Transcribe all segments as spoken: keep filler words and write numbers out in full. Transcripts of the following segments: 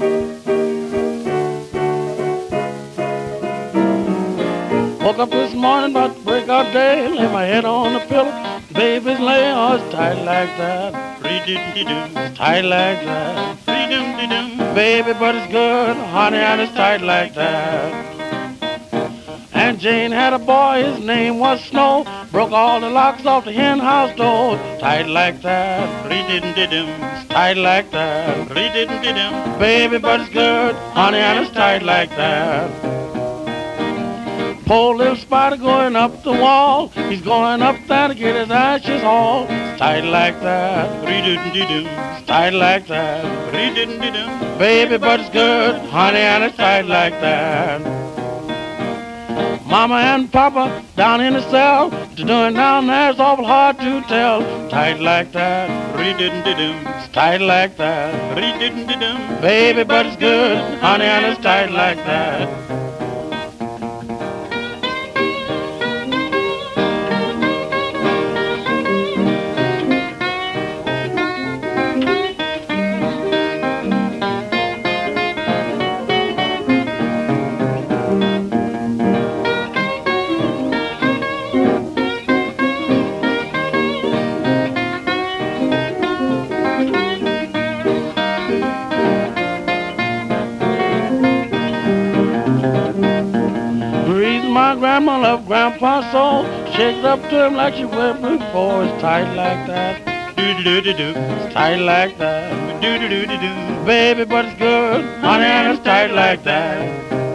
Woke up this morning about to break out day, lay my head on the pillow, baby's laying, oh, it's tight like that. It's tight like that. Baby, but it's good, honey, and it's tight like that. Aunt Jane had a boy, his name was Snow, broke all the locks off the hen house door. Tight like that. It's tight like that. Baby, but it's good, honey, and it's tight like that. Poor little spider going up the wall, he's going up there to get his ashes all. It's tight like that. It's tight like that. Baby, but it's good, honey, and it's tight like that. Mama and Papa down in the cell, what you're doing down there is awful hard to tell. Tight like that. It's tight like that. Baby, but it's good, honey, and it's tight like that. My grandma loved Grandpa's soul, shake it up to him like she would before. It's tight like that. It's tight like that. Baby, but it's good, honey, and it's tight like that.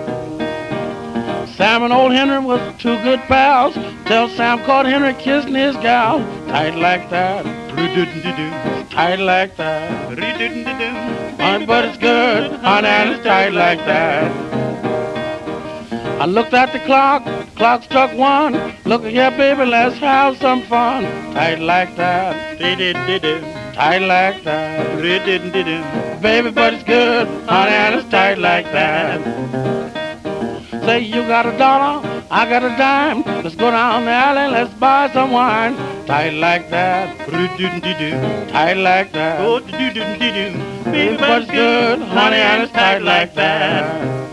Sam and old Henry was two good pals, till Sam caught Henry kissing his gal. Tight like that. It's tight like that. Honey, but it's good, honey, and it's tight like that. I looked at the clock, clock struck one. Look here, baby, let's have some fun. Tight like that. Tight like that. Baby, but it's good, honey, and it's tight like that. Say you got a dollar, I got a dime. Let's go down the alley, let's buy some wine. Tight like that. Tight like that. Baby, but it's good, honey, and it's tight like that.